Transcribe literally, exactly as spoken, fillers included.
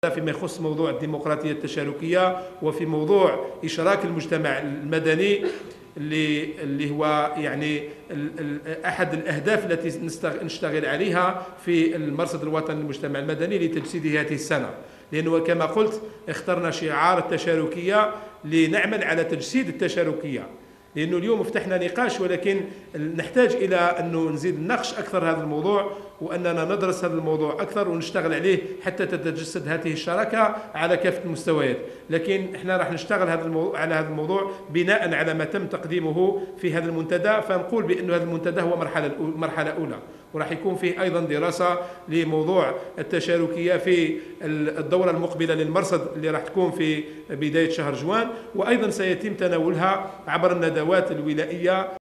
فيما يخص موضوع الديمقراطية التشاركية وفي موضوع إشراك المجتمع المدني اللي اللي هو يعني أحد الأهداف التي نشتغل عليها في المرصد الوطني للمجتمع المدني لتجسيده هذه السنة. لأنه كما قلت اخترنا شعار التشاركية لنعمل على تجسيد التشاركية، لأنه اليوم فتحنا نقاش ولكن نحتاج إلى أنه نزيد نناقش أكثر هذا الموضوع وأننا ندرس هذا الموضوع أكثر ونشتغل عليه حتى تتجسد هذه الشراكة على كافة المستويات. لكن احنا راح نشتغل هذا الموضوع على هذا الموضوع بناء على ما تم تقديمه في هذا المنتدى، فنقول بأن هذا المنتدى هو مرحلة مرحلة أولى، وراح يكون فيه أيضا دراسة لموضوع التشاركية في الدورة المقبلة للمرصد اللي راح تكون في بداية شهر جوان، وأيضا سيتم تناولها عبر الندوات الولائية.